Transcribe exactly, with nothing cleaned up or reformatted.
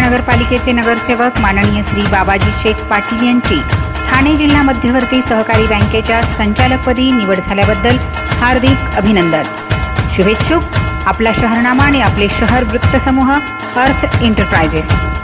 महानगरपालिकेचे नगरसेवक माननीय श्री बाबाजी शेख पाटील यांची ठाणे जिल्हा मध्यवर्ती सहकारी बँकेच्या संचालकपदी निवड झाल्याबद्दल हार्दिक अभिनंदन। शुभेच्छुक आपला शहरनामा आणि आपले शहर वृत्तसमूह अर्थ एंटरप्राइजेस।